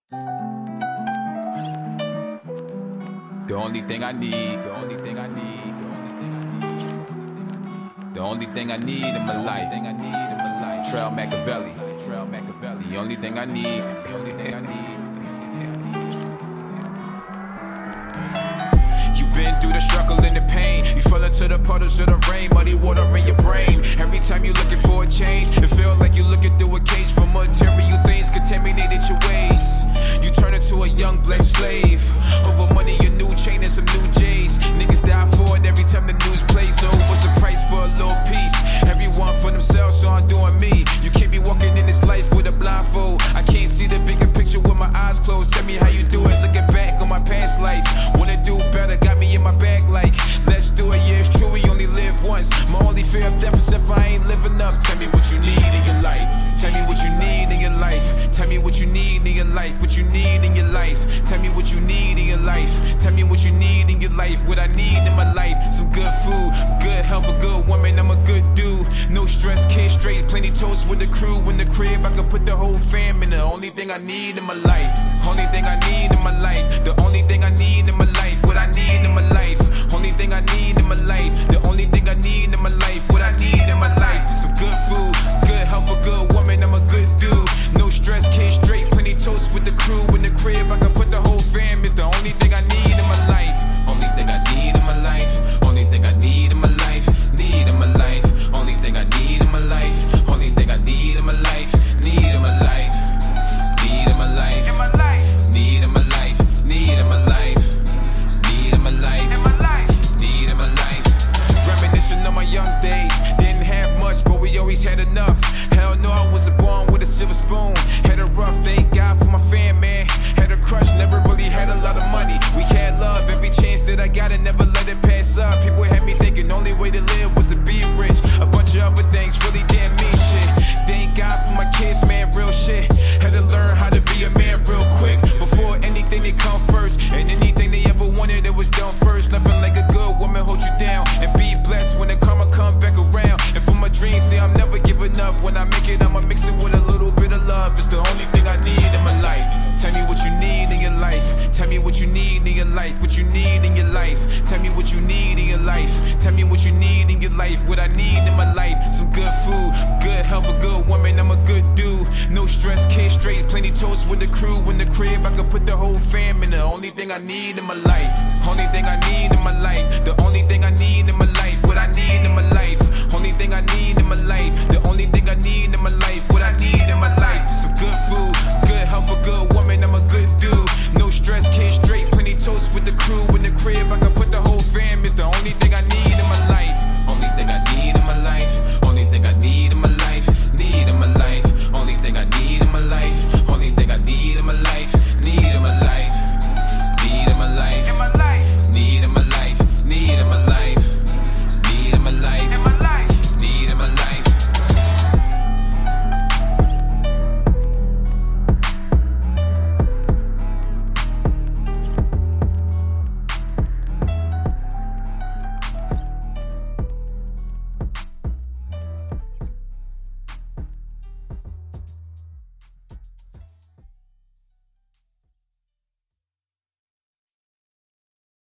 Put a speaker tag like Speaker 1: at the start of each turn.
Speaker 1: The only thing I need, the only thing I need, the only thing I need in my life, Trail Machiavelli, the only thing I need, the only thing I need. You've been through the struggle and the pain, you fell into the puddles of the rain, muddy water in your brain. Every time you're looking for a change, it feels like you're looking through a cage for material things contaminated your ways. You turn into a young black slave over money, a new chain and some new J's. Niggas die for it every time the news plays. So what's the price for a little piece? Everyone for themselves, so I'm doing me. You can't be walking in this life with a blindfold. I can't see the bigger picture with my eyes closed. Tell me how you do it, looking back on my past life. Wanna do better, got me in my bag like, let's do it, yeah, it's true, we only live once. My only fear of death is if I ain't living up. Tell me what you need in your life. Tell me what you need in your life. Tell me what you need in your life. What you need in your life. Tell me what you need in your life. Tell me what you need in your life. What I need in my life. Some good food, good health, a good woman, I'm a good dude. No stress, kid straight, plenty toast with the crew. In the crib, I can put the whole fam in. The only thing I need in my life. Only thing I need in my life. The only thing I need in my life. What I need in my life. Only thing I need in my life. The only thing I need in my life. What I need in my life. Some good food, good health, a good woman, I'm a good dude. No stress, kid straight, plenty toast with the crew. In the crib, I can put the whole fam. It's the only thing I need in my life. Only thing I need in my life. Only thing I need in my life. Need in my life. Only thing I need in my life. Only thing I need in my life. Need in my life. Need in my life. Need in my life. Need in my life. Need in my life. Need in my life. Reminiscing on my young days. Didn't have much, but we always had enough. Hell no, I wasn't born with a silver spoon. Had a rough, thank God for my fam, man. Had a crush, never really had a lot of money. We had love, every chance that I got it, never let it pass up. People had me thinking only way to live was to be rich. A bunch of other things really didn't mean shit. Thank God for my kids, man, real shit. Had to learn how to be a man real quick. Before anything they come first, and anything they ever wanted, it was done first. Nothing like a good woman hold you down, and be blessed when the karma come back around. And for my dreams, say I'm never giving up. When I make it, I'ma mix it with a little bit of love. It's the only thing I need in my life. Tell me what you need in your life. Tell me what you need in your life. What you need in your life. Tell me what you need in your life. Tell me what you need in your life. What I need in my life. Some good food, good health, a good woman, I'm a good dude. No stress, kid straight, plenty toast with the crew. In the crib, I can put the whole fam in. The only thing I need in my life. Only thing I need in my life. The only thing I need in my life. What I need in my life. Only thing I need in my life. The